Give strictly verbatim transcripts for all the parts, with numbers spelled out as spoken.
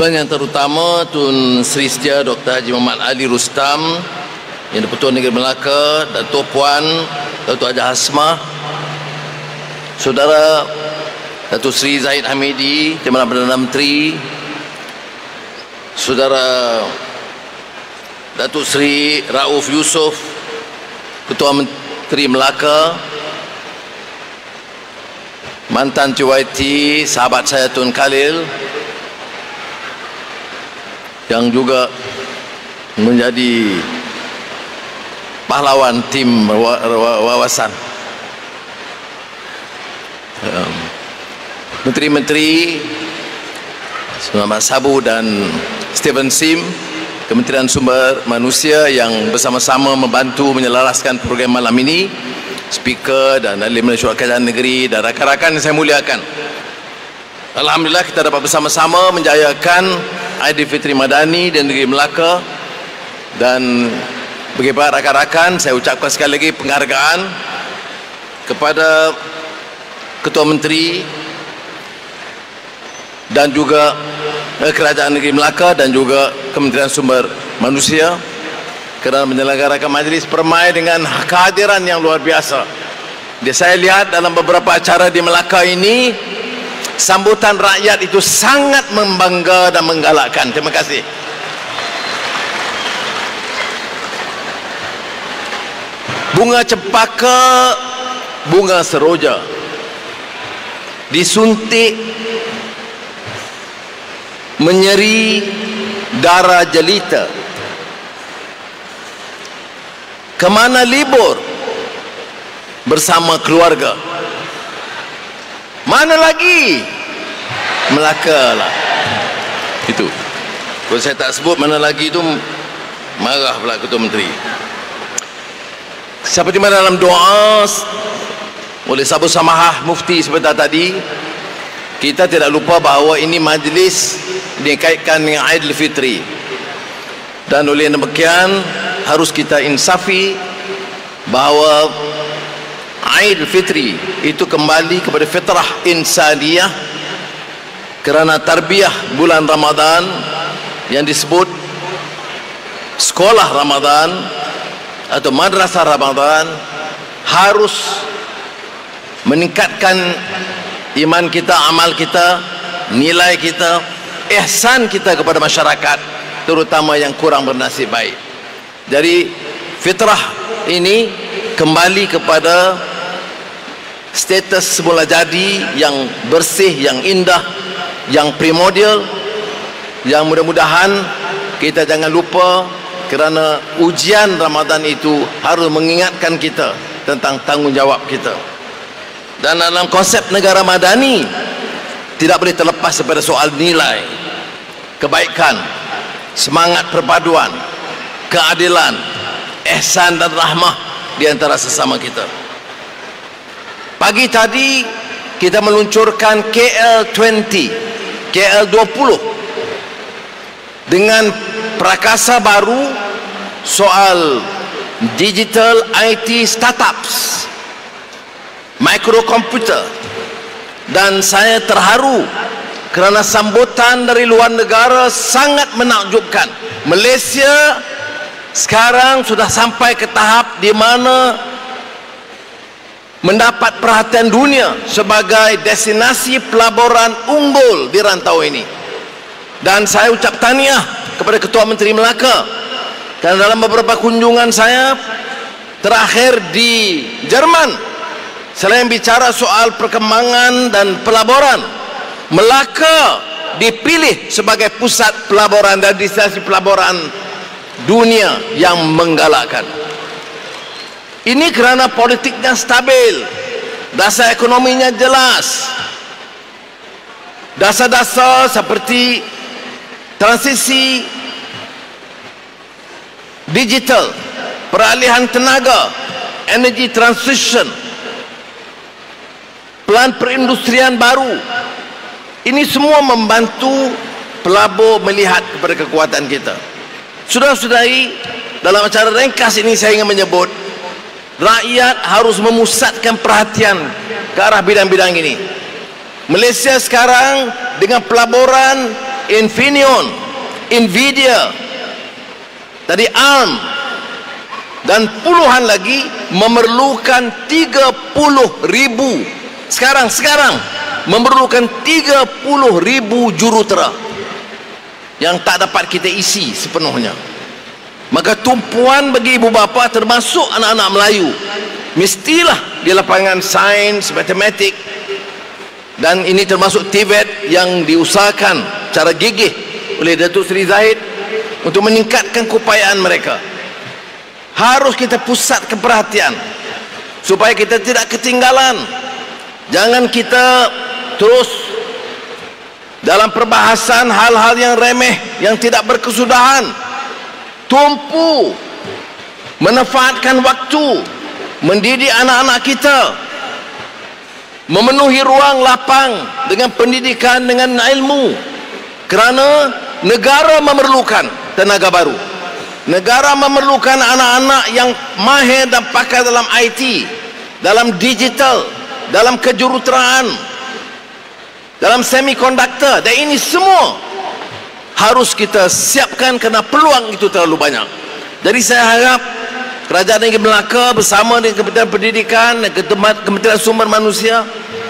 Tuan yang terutama, Tun Sri Setia Doktor Haji Muhammad Ali Rustam, Yang di-Pertuan Negeri Melaka, Datuk Puan Datuk Haji Hasmah, Saudara Datuk Sri Zahid Hamidi, Timbalan Perdana Menteri, Saudara Datuk Sri Rauf Yusof, Ketua Menteri Melaka, mantan C Y T, sahabat saya Tun Khalil, yang juga menjadi pahlawan tim wawasan, menteri-menteri Muhammad Sabu dan Stephen Sim, Kementerian Sumber Manusia yang bersama-sama membantu menyelaraskan program malam ini, speaker dan ahli mesyuarat kerajaan negeri dan rakan-rakan yang saya muliakan. Alhamdulillah kita dapat bersama-sama menjayakan Aidilfitri Madani dan Negeri Melaka, dan bagi para rakan-rakan saya ucapkan sekali lagi penghargaan kepada Ketua Menteri dan juga eh, Kerajaan Negeri Melaka dan juga Kementerian Sumber Manusia kerana menyelenggarakan majlis permai dengan kehadiran yang luar biasa. Dia saya lihat dalam beberapa acara di Melaka ini, sambutan rakyat itu sangat membangga dan menggalakkan. Terima kasih. Bunga cempaka, bunga seroja disuntik menyeri darah jelita. Kemana libur bersama keluarga? Mana lagi? Melaka lah. Itu. Kalau saya tak sebut mana lagi itu, marah pula Ketua Menteri. Seperti mana dalam doa oleh Sabu Samahah Mufti sebentar tadi, kita tidak lupa bahawa ini majlis dikaitkan dengan Aidilfitri, dan oleh demikian harus kita insafi bahawa Aidilfitri itu kembali kepada fitrah insaniyah kerana tarbiyah bulan Ramadan yang disebut sekolah Ramadan atau madrasah Ramadan harus meningkatkan iman kita, amal kita, nilai kita, ihsan kita kepada masyarakat, terutama yang kurang bernasib baik. Jadi fitrah ini kembali kepada status semula jadi yang bersih, yang indah, yang primordial, yang mudah-mudahan kita jangan lupa, kerana ujian Ramadan itu harus mengingatkan kita tentang tanggungjawab kita. Dan dalam konsep negara madani tidak boleh terlepas daripada soal nilai, kebaikan, semangat perpaduan, keadilan, ihsan dan rahmah di antara sesama kita. Pagi tadi kita meluncurkan K L dua puluh, K L dua puluh dengan prakasa baru soal digital I T startups, mikrokomputer, dan saya terharu kerana sambutan dari luar negara sangat menakjubkan. Malaysia sekarang sudah sampai ke tahap di mana mendapat perhatian dunia sebagai destinasi pelaburan unggul di rantau ini. Dan saya ucap tahniah kepada Ketua Menteri Melaka, karena dalam beberapa kunjungan saya terakhir di Jerman, selain bicara soal perkembangan dan pelaburan, Melaka dipilih sebagai pusat pelaburan dan destinasi pelaburan dunia yang menggalakkan. Ini kerana politiknya stabil, dasar ekonominya jelas, dasar-dasar seperti transisi digital, peralihan tenaga, energy transition, plan perindustrian baru, ini semua membantu pelabur melihat kepada kekuatan kita. Saudara-saudari, dalam acara ringkas ini saya ingin menyebut rakyat harus memusatkan perhatian ke arah bidang-bidang ini. Malaysia sekarang dengan pelaburan Infineon, Nvidia, tadi ARM, dan puluhan lagi memerlukan tiga puluh ribu, sekarang sekarang memerlukan tiga puluh ribu jurutera yang tak dapat kita isi sepenuhnya. Maka tumpuan bagi ibu bapa termasuk anak-anak Melayu mestilah di lapangan sains, matematik, dan ini termasuk T V E T yang diusahakan secara gigih oleh Datuk Seri Zahid untuk meningkatkan keupayaan mereka. Harus kita pusatkan perhatian supaya kita tidak ketinggalan. Jangan kita terus dalam perbahasan hal-hal yang remeh, yang tidak berkesudahan, tumpu memanfaatkan waktu mendidik anak-anak kita, memenuhi ruang lapang dengan pendidikan, dengan ilmu, kerana negara memerlukan tenaga baru. Negara memerlukan anak-anak yang mahir dan pakar dalam I T, dalam digital, dalam kejuruteraan, dalam semikonduktor, dan ini semua harus kita siapkan kerana peluang itu terlalu banyak. Jadi saya harap Kerajaan Negeri Melaka bersama dengan Kementerian Pendidikan dan Kementerian Sumber Manusia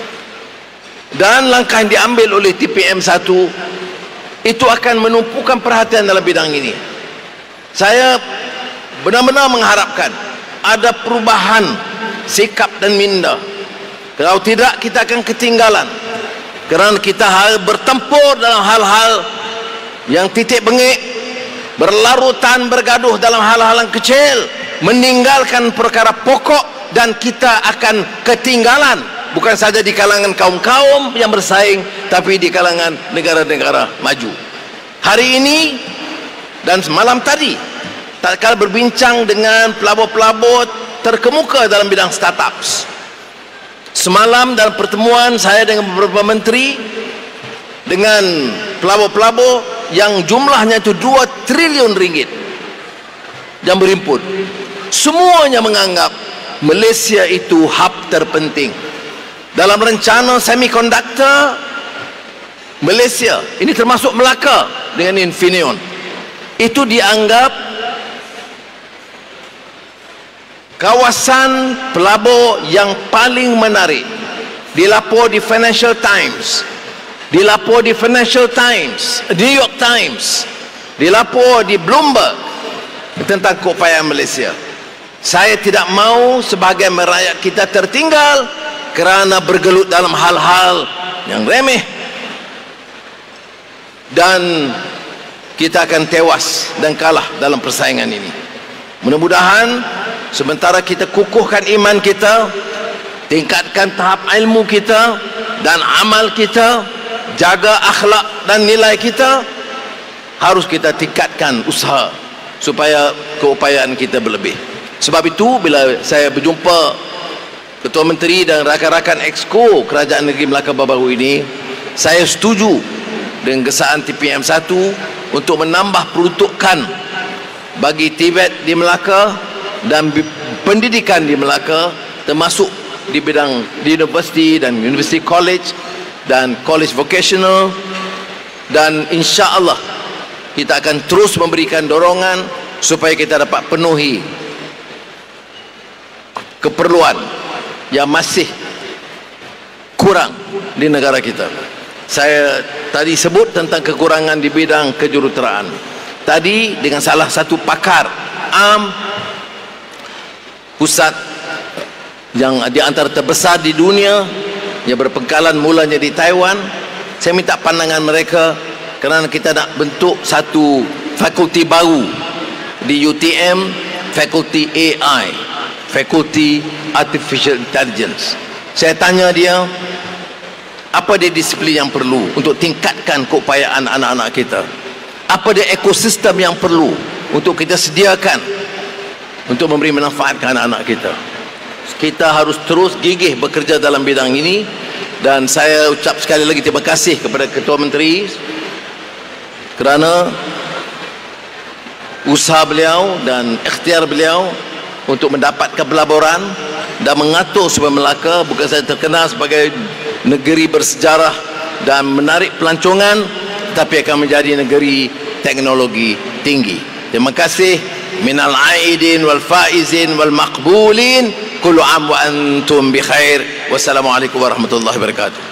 dan langkah yang diambil oleh T P M satu itu akan menumpukan perhatian dalam bidang ini. Saya benar-benar mengharapkan ada perubahan sikap dan minda. Kalau tidak, kita akan ketinggalan, kerana kita harus bertempur dalam hal-hal yang titik bengik, berlarutan bergaduh dalam hal-hal yang kecil, meninggalkan perkara pokok, dan kita akan ketinggalan bukan saja di kalangan kaum-kaum yang bersaing, tapi di kalangan negara-negara maju. Hari ini dan semalam tadi, tak kala berbincang dengan pelabur-pelabur terkemuka dalam bidang startups. Semalam dalam pertemuan saya dengan beberapa menteri, dengan pelabur-pelabur yang jumlahnya itu dua triliun ringgit yang berhimpun. Semuanya menganggap Malaysia itu hub terpenting. Dalam rencana semikonduktor Malaysia, ini termasuk Melaka dengan Infineon, itu dianggap kawasan pelabur yang paling menarik. Dilapor di Financial Times, dilapor di Financial Times, New York Times, dilapor di Bloomberg tentang keupayaan Malaysia. Saya tidak mau sebahagian rakyat kita tertinggal kerana bergelut dalam hal-hal yang remeh, dan kita akan tewas dan kalah dalam persaingan ini. Mudah-mudahan sementara kita kukuhkan iman kita, tingkatkan tahap ilmu kita dan amal kita, jaga akhlak dan nilai kita, harus kita tingkatkan usaha supaya keupayaan kita berlebih. Sebab itu bila saya berjumpa Ketua Menteri dan rakan-rakan Exco Kerajaan Negeri Melaka baru-baru ini, saya setuju dengan gesaan T P M satu untuk menambah peruntukan bagi T V E T di Melaka dan pendidikan di Melaka, termasuk di bidang di universiti dan university college dan college vocational, dan insya Allah kita akan terus memberikan dorongan supaya kita dapat penuhi keperluan yang masih kurang di negara kita. Saya tadi sebut tentang kekurangan di bidang kejuruteraan. Tadi dengan salah satu pakar A M, pusat yang di antara terbesar di dunia, yang berpengkalan mulanya di Taiwan, saya minta pandangan mereka kerana kita nak bentuk satu fakulti baru di U T M, fakulti A I, fakulti Artificial Intelligence. Saya tanya dia, apa dia disiplin yang perlu untuk tingkatkan keupayaan anak-anak kita? Apa dia ekosistem yang perlu untuk kita sediakan untuk memberi manfaat ke anak-anak kita? Kita harus terus gigih bekerja dalam bidang ini, dan saya ucap sekali lagi terima kasih kepada Ketua Menteri kerana usaha beliau dan ikhtiar beliau untuk mendapatkan pelaburan dan mengatur supaya Melaka bukan saja terkenal sebagai negeri bersejarah dan menarik pelancongan, tapi akan menjadi negeri teknologi tinggi. Terima kasih. Minal aidin wal faizin wal maqbulin. Kullu am wa antum bi khair. Wassalamualaikum warahmatullahi wabarakatuh.